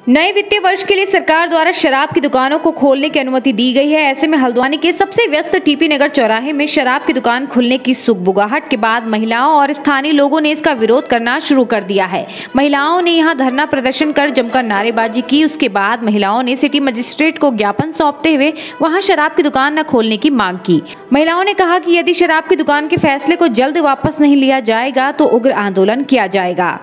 नए वित्तीय वर्ष के लिए सरकार द्वारा शराब की दुकानों को खोलने की अनुमति दी गई है। ऐसे में हल्द्वानी के सबसे व्यस्त टीपी नगर चौराहे में शराब की दुकान खुलने की सुगबुगाहट के बाद महिलाओं और स्थानीय लोगों ने इसका विरोध करना शुरू कर दिया है। महिलाओं ने यहां धरना प्रदर्शन कर जमकर नारेबाजी की। उसके बाद महिलाओं ने सिटी मजिस्ट्रेट को ज्ञापन सौंपते हुए वहां शराब की दुकान न खोलने की मांग की। महिलाओं ने कहा कि यदि शराब की दुकान के फैसले को जल्द वापस नहीं लिया जाएगा तो उग्र आंदोलन किया जाएगा।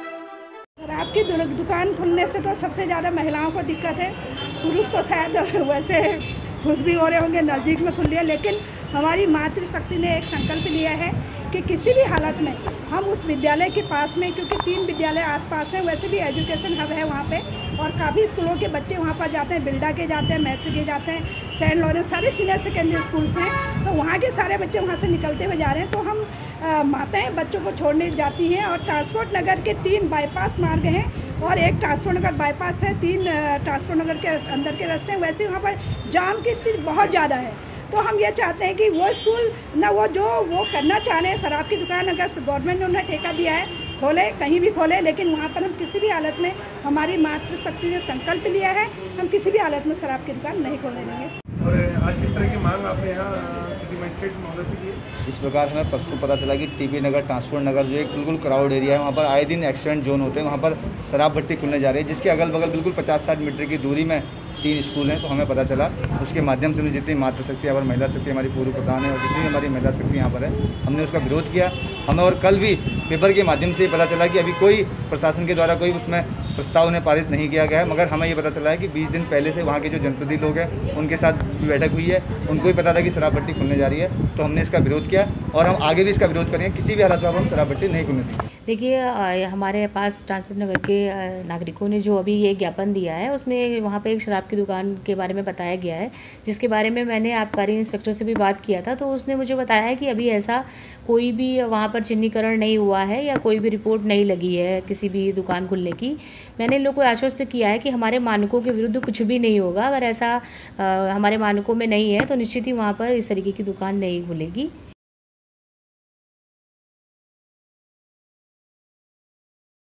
शराब की दुकान खुलने से तो सबसे ज़्यादा महिलाओं को दिक्कत है। पुरुष तो शायद वैसे खुश भी हो रहे होंगे, नज़दीक में खुल लिया, लेकिन हमारी मातृशक्ति ने एक संकल्प लिया है कि किसी भी हालत में हम उस विद्यालय के पास में, क्योंकि 3 विद्यालय आसपास हैं, वैसे भी एजुकेशन हब है वहाँ पे और काफ़ी स्कूलों के बच्चे वहाँ पर जाते हैं, बिल्डा के जाते हैं, मैथ्स के जाते हैं, सेंट लॉरेंस, सारे सीनियर सेकेंडरी स्कूल्स हैं, तो वहाँ के सारे बच्चे वहाँ से निकलते हुए जा रहे हैं। तो हम माताएं बच्चों को छोड़ने जाती हैं और ट्रांसपोर्ट नगर के 3 बाईपास मार्ग हैं और एक ट्रांसपोर्ट नगर बाईपास है, 3 ट्रांसपोर्ट नगर के अंदर के रास्ते हैं। वैसे वहाँ पर जाम की स्थिति बहुत ज़्यादा है। तो हम ये चाहते हैं कि वो स्कूल ना वो करना चाह रहे हैं, शराब की दुकान अगर गवर्नमेंट ने उन्हें ठेका दिया है, खोले, कहीं भी खोले, लेकिन वहाँ पर हम किसी भी हालत में, हमारी मातृशक्ति ने संकल्प लिया है, हम किसी भी हालत में शराब की दुकान नहीं खोलने देंगे। और आज किस तरह की मांग आपने यहाँ सिटी मजिस्ट्रेट महोदय से की है? इस प्रकार हमें परसों पता चला कि टीपी नगर, ट्रांसपोर्ट नगर जो एक बिल्कुल क्राउड एरिया है, वहाँ पर आए दिन एक्सीडेंट जोन होते हैं, वहाँ पर शराब भट्टी खुलने जा रही है, जिसके अगल बगल बिल्कुल 50-60 मीटर की दूरी में 3 स्कूल हैं। तो हमें पता चला, उसके माध्यम से जितनी मातृशक्ति और महिला शक्ति हमारी पूर्व प्रधान है और जितनी हमारी महिला शक्ति यहाँ पर है, हमने उसका विरोध किया। हमें और कल भी पेपर के माध्यम से पता चला कि अभी कोई प्रशासन के द्वारा कोई उसमें प्रस्ताव उन्हें पारित नहीं किया गया है, मगर हमें ये पता चला है कि 20 दिन पहले से वहाँ के जो जनप्रतिनिधि लोग हैं उनके साथ बैठक हुई है, उनको ही पता था कि शराब भट्टी खुलने जा रही है। तो हमने इसका विरोध किया और हम आगे भी इसका विरोध करेंगे। किसी भी हालत में हम शराब भट्टी नहीं खुलने देंगे। देखिए, हमारे पास ट्रांसपोर्ट नगर के नागरिकों ने जो अभी ये ज्ञापन दिया है, उसमें वहाँ पे एक शराब की दुकान के बारे में बताया गया है, जिसके बारे में मैंने आबकारी इंस्पेक्टर से भी बात किया था। तो उसने मुझे बताया है कि अभी ऐसा कोई भी वहाँ पर चिन्हीकरण नहीं हुआ है या कोई भी रिपोर्ट नहीं लगी है किसी भी दुकान खुलने की। मैंने इन लोगों को आश्वस्त किया है कि हमारे मानकों के विरुद्ध कुछ भी नहीं होगा। अगर ऐसा हमारे मानकों में नहीं है तो निश्चित ही वहाँ पर इस तरीके की दुकान नहीं खुलेगी।